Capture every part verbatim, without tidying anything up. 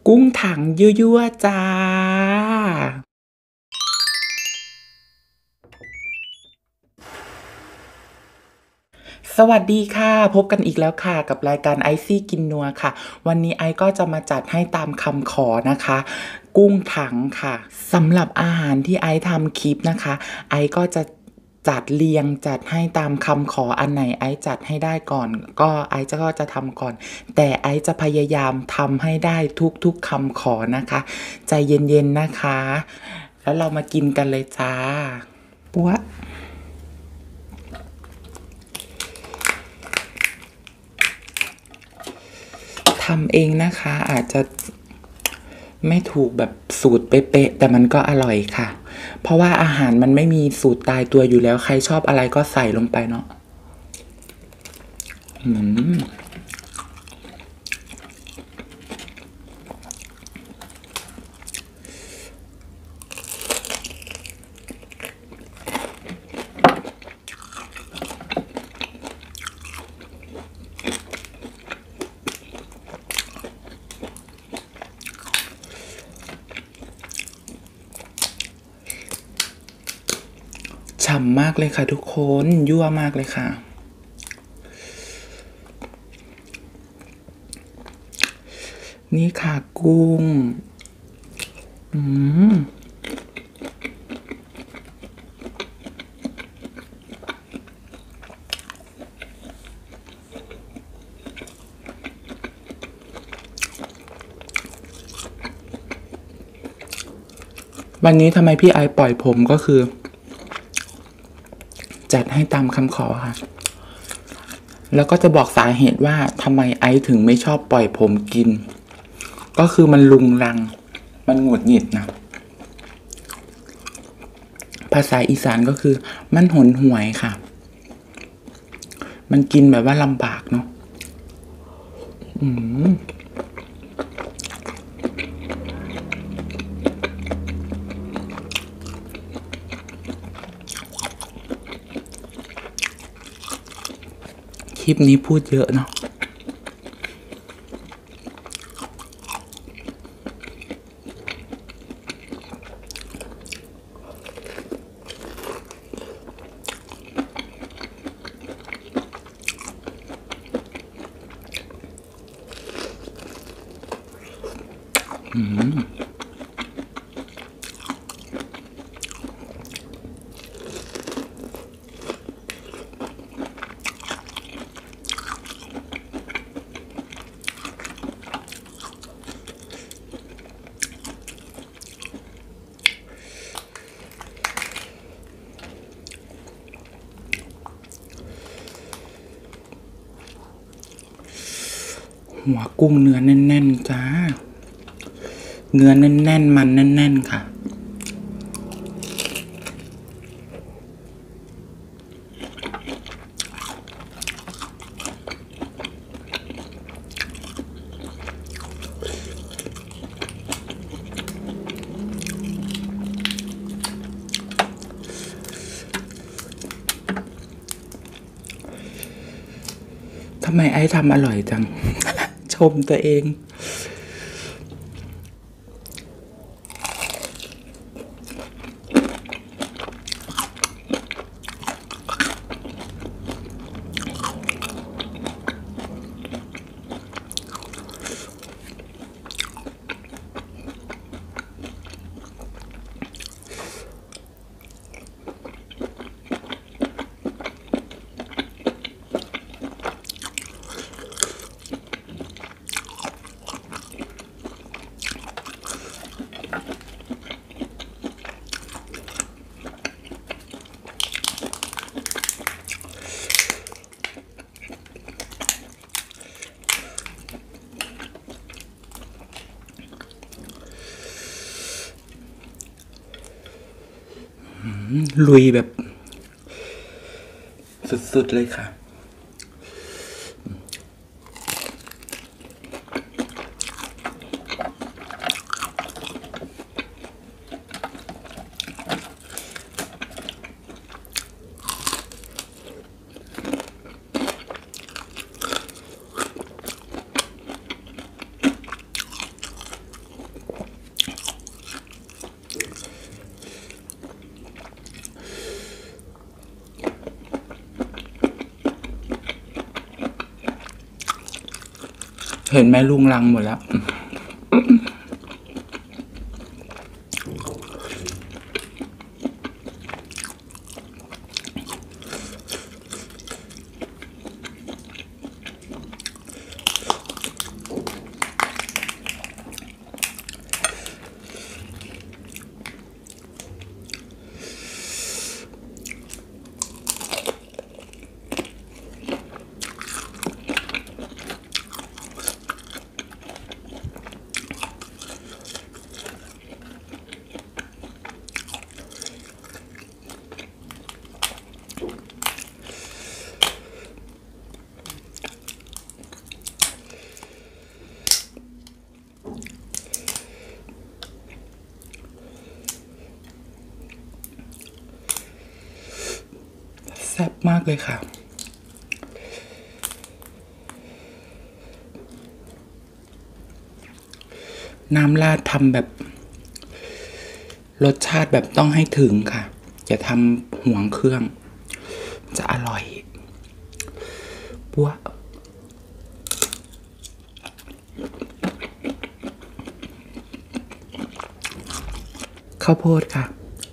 กุ้งถังยั่วๆจ้าสวัสดีค่ะพบกันอีกแล้วค่ะกับรายการไอซี่กินนัวค่ะวันนี้ไอก็จะมาจัดให้ตามคำขอนะคะกุ้งถังค่ะสำหรับอาหารที่ไอทำคลิปนะคะไอก็จะจัดเรียงจัดให้ตามคำขออันไหนไอจัดให้ได้ก่อนก็ไอจะก็จะทำก่อนแต่ไอจะพยายามทำให้ได้ทุกๆคำขอนะคะใจเย็นๆนะคะแล้วเรามากินกันเลยจ้าปั๊วทำเองนะคะอาจจะไม่ถูกแบบสูตรเป๊ะๆแต่มันก็อร่อยค่ะเพราะว่าอาหารมันไม่มีสูตรตายตัวอยู่แล้วใครชอบอะไรก็ใส่ลงไปเนาะอืมฉ่ำมากเลยค่ะทุกคนยั่วมากเลยค่ะนี่ค่ะกุ้งอืมวันนี้ทำไมพี่ไอปล่อยผมก็คือจัดให้ตามคำขอค่ะแล้วก็จะบอกสาเหตุว่าทำไมไอถึงไม่ชอบปล่อยผมกินก็คือมันลุงรังมันหงุดหงิดนะภาษาอีสานก็คือมันหนหวยค่ะมันกินแบบว่าลำบากเนาะอืมคลิปนี้พูดเยอะเนาะอืมหัวกุ้งเนื้อแน่นๆจ้าเนื้อแน่นๆมันแน่นๆค่ะทำไมไอ้ทำอร่อยจัง ชมตัวเองลุยแบบสุดๆเลยค่ะเห็นไหมลุงลังหมดแล้วแซ่บมากเลยค่ะน้ำราดทำแบบรสชาติแบบต้องให้ถึงค่ะอย่าทำห่วงเครื่องจะอร่อยปัวข้าวโพดค่ะ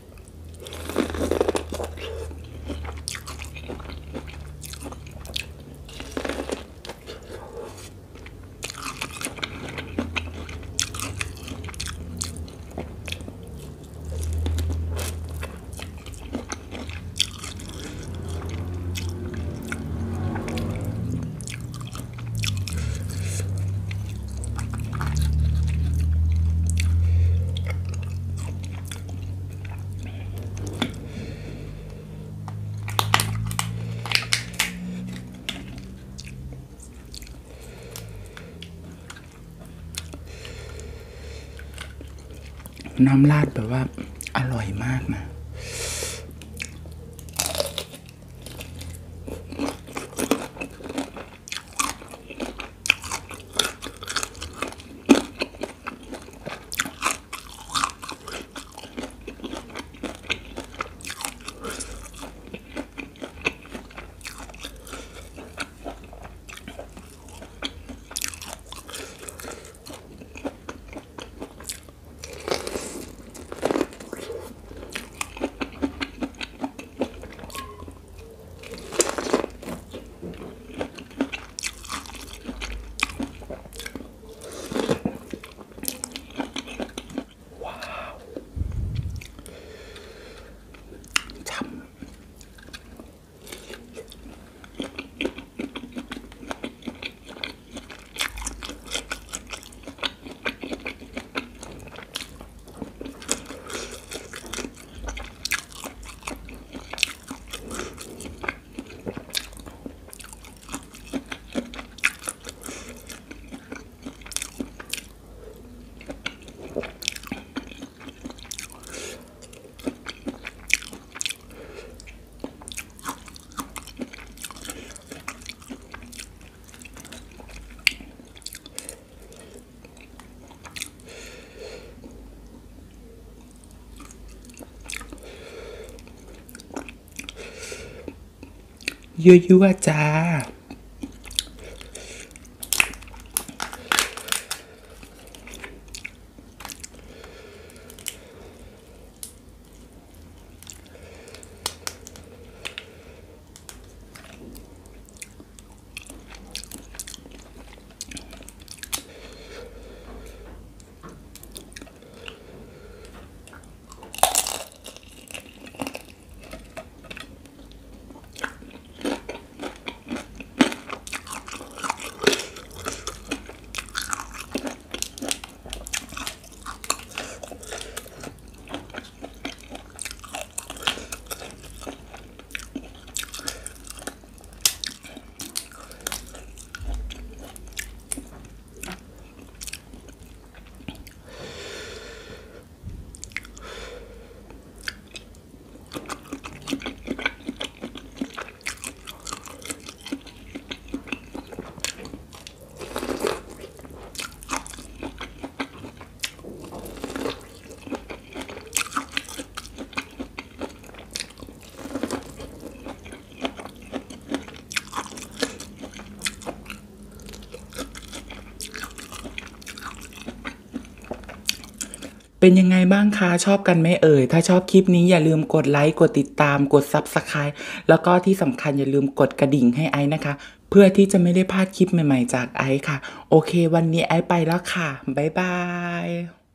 น้ำราดแบบว่าอร่อยมากนะยั่วๆจ้าเป็นยังไงบ้างคะชอบกันไหมเอ่ยถ้าชอบคลิปนี้อย่าลืมกดไลค์กดติดตามกด ซับสไครบ์ แล้วก็ที่สำคัญอย่าลืมกดกระดิ่งให้ไอซ์นะคะเพื่อที่จะไม่ได้พลาดคลิปใหม่ๆจากไอซ์ค่ะโอเควันนี้ไอซ์ไปแล้วค่ะบ๊ายบาย